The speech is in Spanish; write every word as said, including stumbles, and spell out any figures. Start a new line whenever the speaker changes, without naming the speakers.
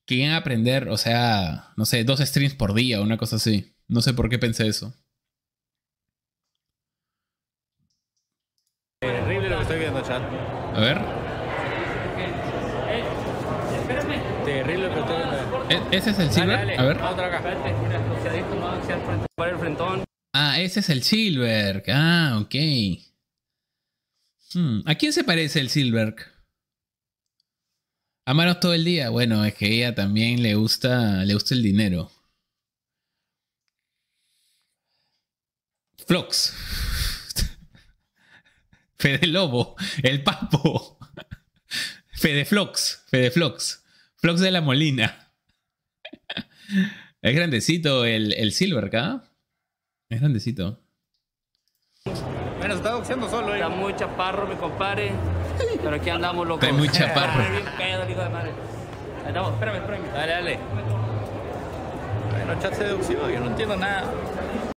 querían aprender, o sea, no sé, dos streams por día o una cosa así. No sé por qué pensé eso.
Terrible lo que estoy viendo, chat.
A ver.
Terrible lo que estoy viendo.
¿E- ¿Ese es el silver?
Dale, dale.
A ver.
Otra acá. Para el frentón.
Ah, ese es el silver. Ah, ok. Hmm, ¿A quién se parece el silver? A manos todo el día. Bueno, es que a ella también le gusta, le gusta el dinero. Flox. Fede Lobo. El Papo. Fede Flox. Fede Flox. Flox de la Molina. Es grandecito el, el silver acá. Es grandecito.
Bueno, se está boxeando solo, eh.
Está muy chaparro, mi compadre. Pero aquí andamos, loco.
Está muy chaparro.
Bien pedo, el hijo de madre. Ahí estamos, espérame, espérame.
Dale, dale. Bueno, chat seductivo, yo no entiendo nada.